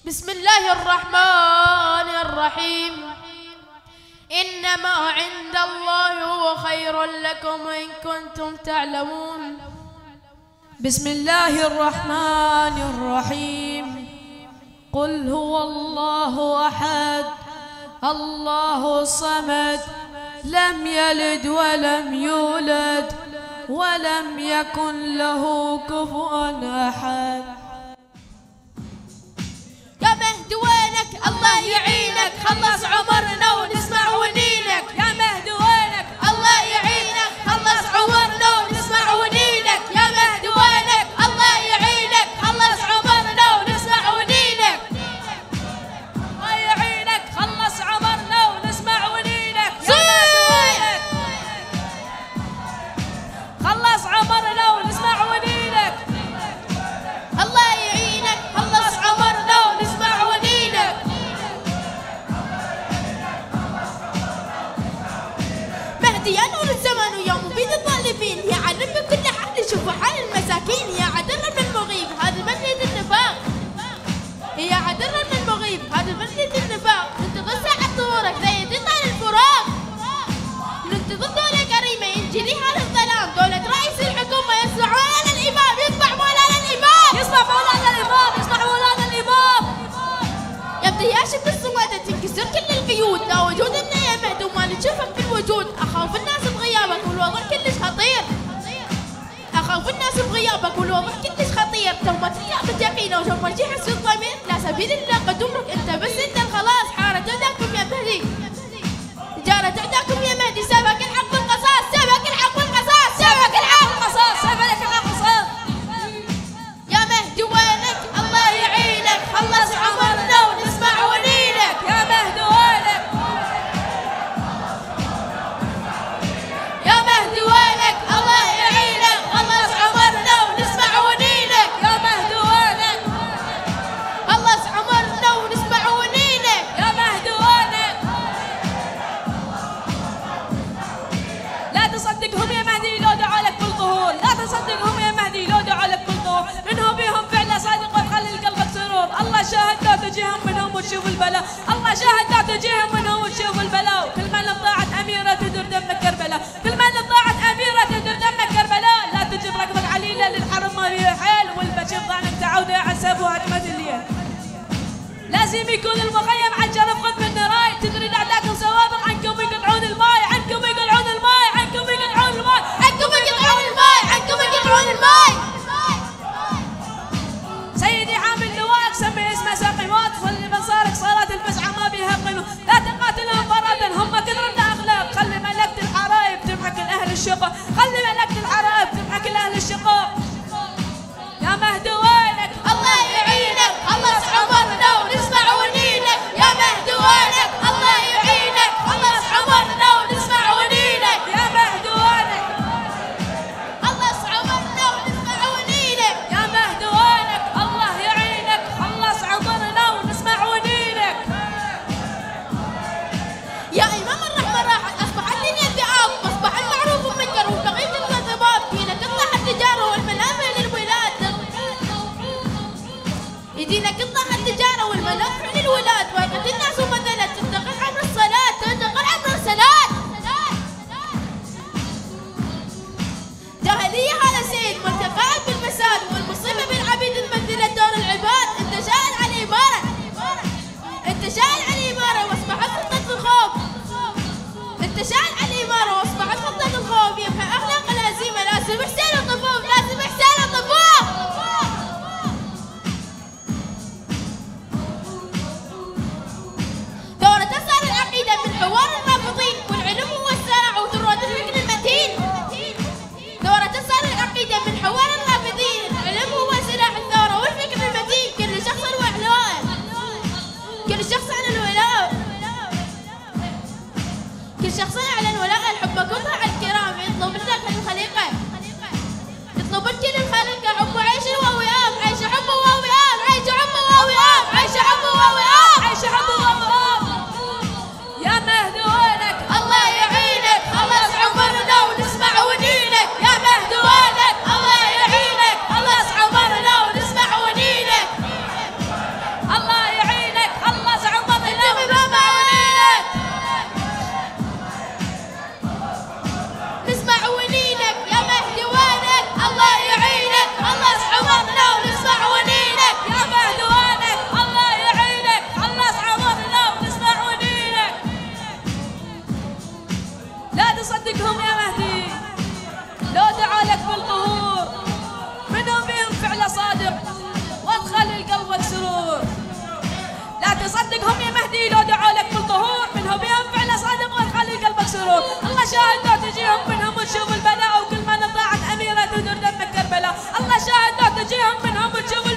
بسم الله الرحمن الرحيم. إنما عند الله هو خير لكم إن كنتم تعلمون. بسم الله الرحمن الرحيم. قل هو الله أحد الله الصمد لم يلد ولم يولد ولم يكن له كفوا أحد. يا مهدي وينك الله يعينك، خلص عمرنا ونسمع ونينك. يا مهدي وينك الله يعينك، خلص عمرنا ونسمع ونينك. يا مهدي وينك الله يعينك، خلص عمرنا ونسمع ونينك. الله يعينك خلص عمرنا ونسمع ونينك. يا مهدي وينك خلص عمرنا ونسمع ونينك. الله يعينك، خلص عمرنا ونسمع ونينك. مهدي يا نور الزمان ويا مفيد الظالمين، يا علم بكل حد يشوف حال المساكين. يا عدل من المغيب هذا مجلد النفاق، يا عدل من المغيب هذا مجلد النفاق. ننتظر ساعة ظهورك لا يطال الفراق، ننتظر دولة كريمة ينجلي هذا الظلام. دولة رئيس الحكومة يصلح مولانا الإمام، يصبح مولانا الإمام، يصبح مولانا الإمام، يصبح مولانا الإمام. يبدأ ياشف السوادة تنكسر كل القيود. لا وجود ابن يا مهدي وما نشوفك في الوجود. أخاف الناس بغيابك والوضع كلش خطير، أخاف الناس بغيابك والوضع كلش خطير. تومة اليقظة يقينا وتومة يحس الضمير. لا سبيل الله قدومك أنت بس أنت الخلاص. حارة عداكم يا مهدي، جارت عداكم يا مهدي. سبق الحق والقصاص، سبق الحق والقصاص، سبق الحق والقصاص، سبق الحق والقصاص. يا مهدي وينك الله يعينك، خلص عمرنا ونسمع ونينك. يا مهدي وينك يا مهدي وينك الله يعينك، خلص عمرنا ونسمع ونينك. يا مهدي وينك خلص عمرنا ونسمع ونينك. يا مهدي وينك. لا تصدقهم يا مهدي لو دعا لك بالظهور، لا تصدقهم يا مهدي لو دعا لك بالظهور. منهم بهم فعلا صادق وتخلي قلبك سرور. الله شاهد لا تجيهم منهم وتشوف البلاء، الله شاهد لا تجيهم منهم وتشوف البلاء. كل من طاعت أميرة تدر دمك كربلاء، كل من طاعت أميرة تدر دمك كربلاء. لا تجيب رقبك عليلة للحرم ما فيه حيل، والبشر ضعنك تعود عسب وهجمة الليل. لازم يكون المخيم عن شرف قطب النراي. تدري الأعداء سوابق عنكم يقطعون الماي، عنكم يقطعون الماي، عنكم يقطعون الماي، عنكم يقطعون الماي، عنكم يقطعون الماي. سيدي عامل لواء سمي اسمه ساقي موت. خلي بنصارك صلاة الفزعة ما بيها قنوت. لا تقاتلهم فردا هم كثرة أخلاق. خلي ملكة الحرايب تمحك الأهل الشقاء، خلي ملكة الحرايب تمحك الأهل الشقاء. يا مهدي وينك الله يعينك، خلص عمرنا ونسمع ونينك. يا مهدي وينك الله يعينك، خلص عمرنا ونسمع ونينك. يا مهدي وينك خلص عمرنا ونسمع ونينك. يا مهدي وينك الله يعينك، خلص عمرنا ونسمع ونينك. يا إمام الرحمة راحت، أصبح الدنيا ذئاب، أصبح المعروف منكر وبقيت الكذبات. فينا تطلع التجارة والمنافع للولاد، يدينا قطع التجارة والمنافع للولاد. وقت الناس مثلا تنتقل عبر الصلاة، تنتقل عبر الصلاة. جاهلية على سيد والتقاعد بالفساد، والمصيبة بالعبيد تبدلت دور العباد. انت شايل على الإمارة، انت شايل على الإمارة واصبحت خطة الخوف، انت شايل على الإمارة واصبحت خطة الخوف. يبقى أخلاق الهزيمة لازم حسين الطفوف، لازم حسين الطفوف. تصدقهم يا مهدي لو دعوا لك بالظهور، منها بهم فعلا صادق وتخلي قلبك سرور. الله شاهد لو تجيهم منهم وتشوف البلاء، وكل ما نطاعت اميره تدور دمك كربلاء. الله شاهد لو تجيهم منهم وتشوف